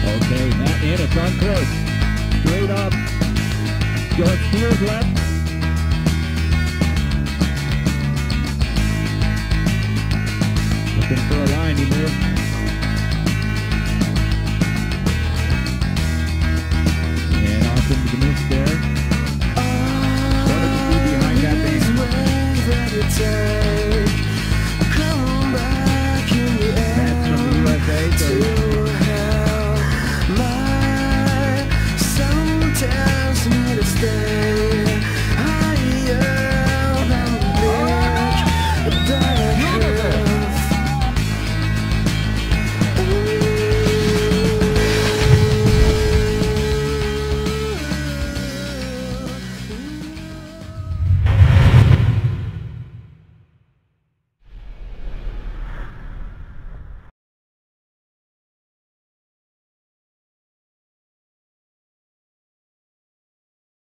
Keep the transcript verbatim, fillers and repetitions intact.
Okay, Matt in, it's on course. Straight up. Going steers left. Looking for a line, he moved.